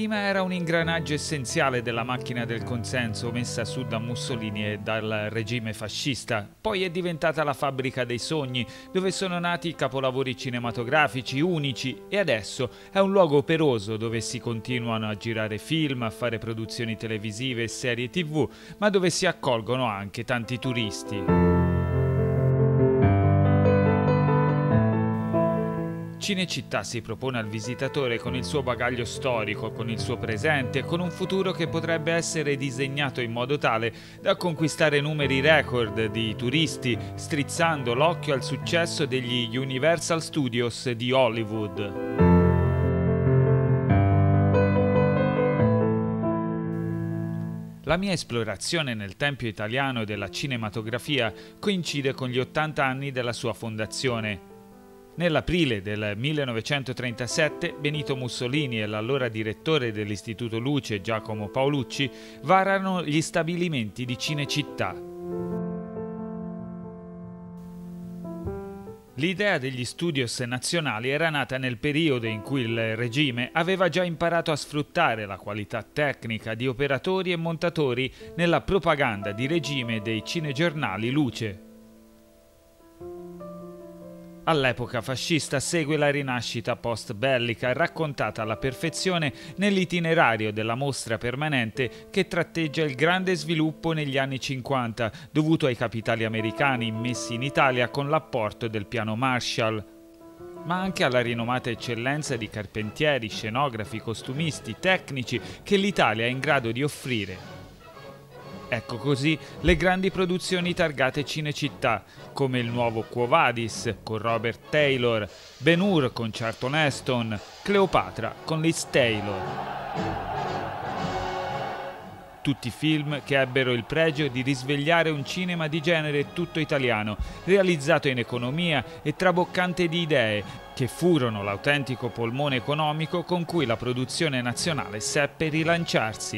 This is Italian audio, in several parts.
Prima era un ingranaggio essenziale della macchina del consenso messa su da Mussolini e dal regime fascista. Poi è diventata la fabbrica dei sogni, dove sono nati capolavori cinematografici unici, e adesso è un luogo operoso dove si continuano a girare film, a fare produzioni televisive e serie TV, ma dove si accolgono anche tanti turisti. Cinecittà si propone al visitatore con il suo bagaglio storico, con il suo presente, con un futuro che potrebbe essere disegnato in modo tale da conquistare numeri record di turisti, strizzando l'occhio al successo degli Universal Studios di Hollywood. La mia esplorazione nel tempio italiano della cinematografia coincide con gli 80 anni della sua fondazione. Nell'aprile del 1937 Benito Mussolini e l'allora direttore dell'Istituto Luce Giacomo Paolucci varano gli stabilimenti di Cinecittà. L'idea degli studios nazionali era nata nel periodo in cui il regime aveva già imparato a sfruttare la qualità tecnica di operatori e montatori nella propaganda di regime dei cinegiornali Luce. All'epoca fascista segue la rinascita post-bellica, raccontata alla perfezione nell'itinerario della mostra permanente che tratteggia il grande sviluppo negli anni 50, dovuto ai capitali americani immessi in Italia con l'apporto del piano Marshall, ma anche alla rinomata eccellenza di carpentieri, scenografi, costumisti, tecnici che l'Italia è in grado di offrire. Ecco così le grandi produzioni targate Cinecittà, come il nuovo Quo Vadis con Robert Taylor, Ben-Hur con Charlton Heston, Cleopatra con Liz Taylor. Tutti film che ebbero il pregio di risvegliare un cinema di genere tutto italiano, realizzato in economia e traboccante di idee, che furono l'autentico polmone economico con cui la produzione nazionale seppe rilanciarsi.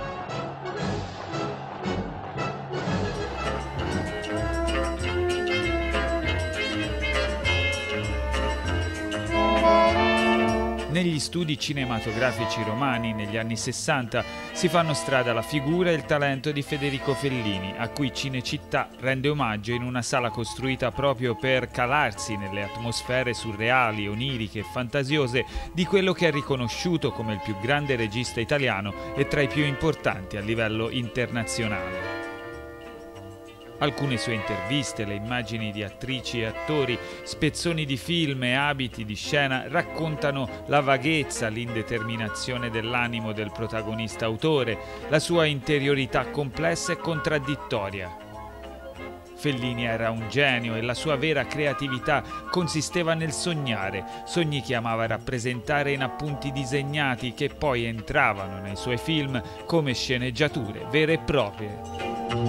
Negli studi cinematografici romani negli anni 60 si fanno strada la figura e il talento di Federico Fellini, a cui Cinecittà rende omaggio in una sala costruita proprio per calarsi nelle atmosfere surreali, oniriche e fantasiose di quello che è riconosciuto come il più grande regista italiano e tra i più importanti a livello internazionale. Alcune sue interviste, le immagini di attrici e attori, spezzoni di film e abiti di scena raccontano la vaghezza, l'indeterminazione dell'animo del protagonista autore, la sua interiorità complessa e contraddittoria. Fellini era un genio e la sua vera creatività consisteva nel sognare, sogni che amava rappresentare in appunti disegnati che poi entravano nei suoi film come sceneggiature vere e proprie.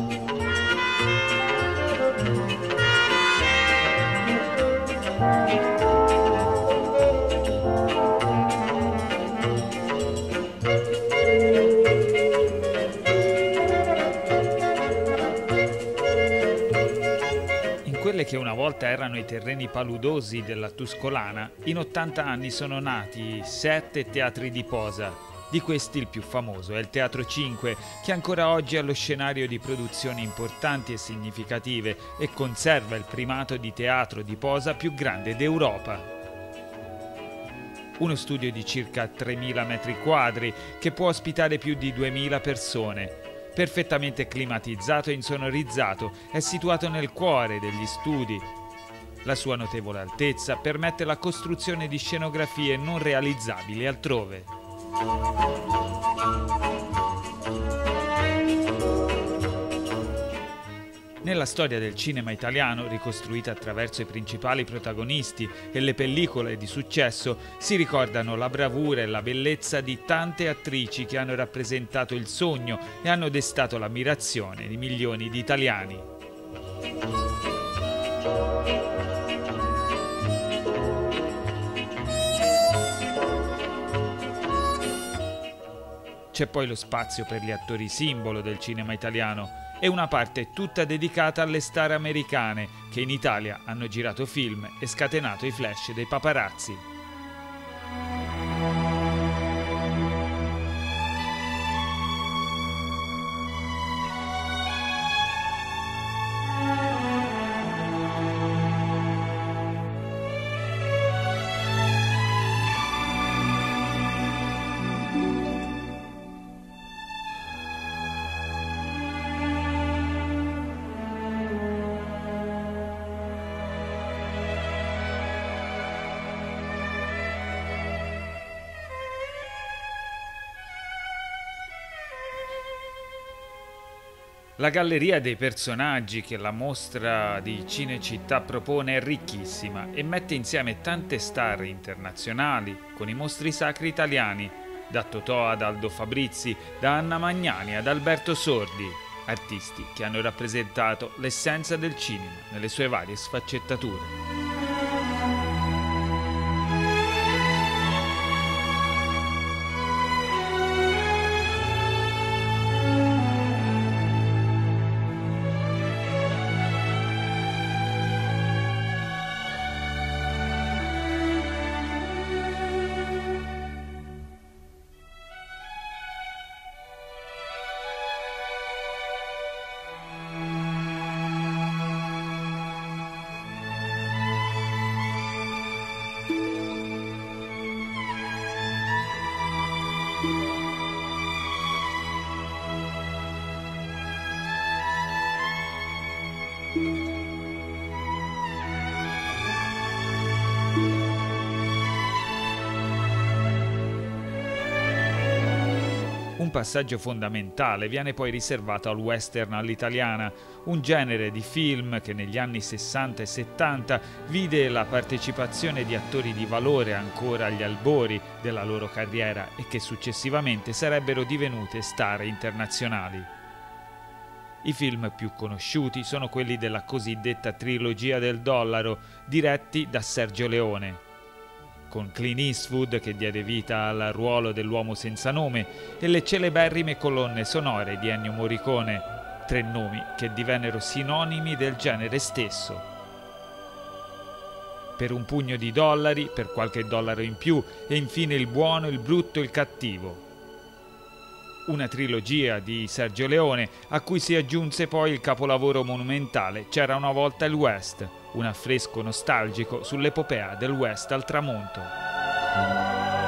Quelle che una volta erano i terreni paludosi della Tuscolana, in 80 anni sono nati 7 teatri di posa. Di questi il più famoso è il Teatro 5, che ancora oggi è lo scenario di produzioni importanti e significative e conserva il primato di teatro di posa più grande d'Europa. Uno studio di circa 3.000 metri quadri che può ospitare più di 2.000 persone. Perfettamente climatizzato e insonorizzato, è situato nel cuore degli studi. La sua notevole altezza permette la costruzione di scenografie non realizzabili altrove. Nella storia del cinema italiano, ricostruita attraverso i principali protagonisti e le pellicole di successo, si ricordano la bravura e la bellezza di tante attrici che hanno rappresentato il sogno e hanno destato l'ammirazione di milioni di italiani. C'è poi lo spazio per gli attori simbolo del cinema italiano e una parte tutta dedicata alle star americane che in Italia hanno girato film e scatenato i flash dei paparazzi. La galleria dei personaggi che la mostra di Cinecittà propone è ricchissima e mette insieme tante star internazionali con i mostri sacri italiani, da Totò ad Aldo Fabrizi, da Anna Magnani ad Alberto Sordi, artisti che hanno rappresentato l'essenza del cinema nelle sue varie sfaccettature. Un passaggio fondamentale viene poi riservato al western all'italiana, un genere di film che negli anni 60 e 70 vide la partecipazione di attori di valore ancora agli albori della loro carriera e che successivamente sarebbero divenute star internazionali. I film più conosciuti sono quelli della cosiddetta trilogia del dollaro, diretti da Sergio Leone, con Clint Eastwood che diede vita al ruolo dell'uomo senza nome e le celeberrime colonne sonore di Ennio Morricone, tre nomi che divennero sinonimi del genere stesso. Per un pugno di dollari, per qualche dollaro in più e infine il buono, il brutto e il cattivo. Una trilogia di Sergio Leone a cui si aggiunse poi il capolavoro monumentale C'era una volta il West, un affresco nostalgico sull'epopea del West al tramonto.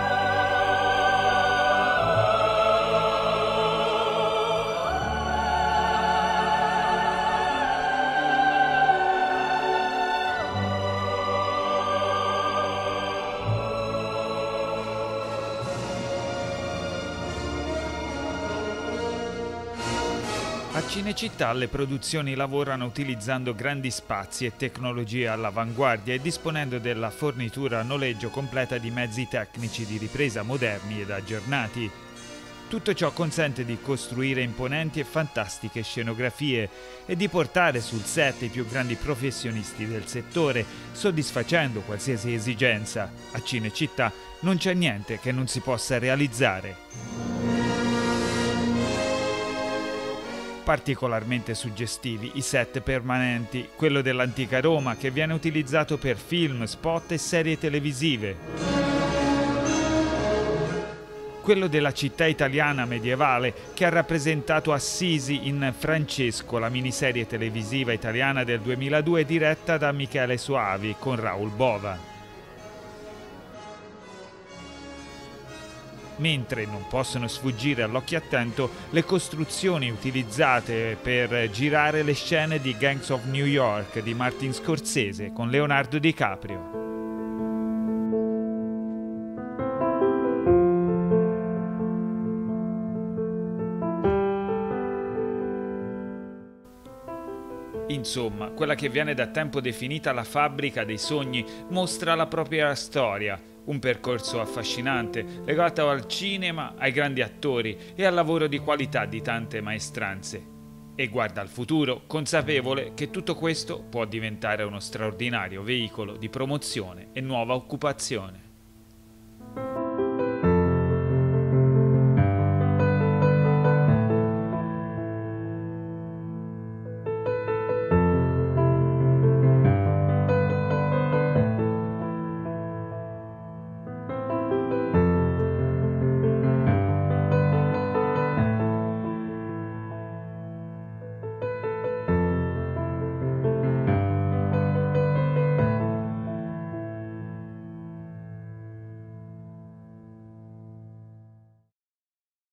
A Cinecittà le produzioni lavorano utilizzando grandi spazi e tecnologie all'avanguardia e disponendo della fornitura a noleggio completa di mezzi tecnici di ripresa moderni ed aggiornati. Tutto ciò consente di costruire imponenti e fantastiche scenografie e di portare sul set i più grandi professionisti del settore, soddisfacendo qualsiasi esigenza. A Cinecittà non c'è niente che non si possa realizzare. Particolarmente suggestivi i set permanenti, quello dell'antica Roma che viene utilizzato per film, spot e serie televisive. Quello della città italiana medievale che ha rappresentato Assisi in Francesco, la miniserie televisiva italiana del 2002 diretta da Michele Soavi con Raoul Bova. Mentre non possono sfuggire all'occhio attento le costruzioni utilizzate per girare le scene di Gangs of New York di Martin Scorsese con Leonardo DiCaprio. Insomma, quella che viene da tempo definita la fabbrica dei sogni mostra la propria storia. Un percorso affascinante, legato al cinema, ai grandi attori e al lavoro di qualità di tante maestranze. E guarda al futuro, consapevole che tutto questo può diventare uno straordinario veicolo di promozione e nuova occupazione.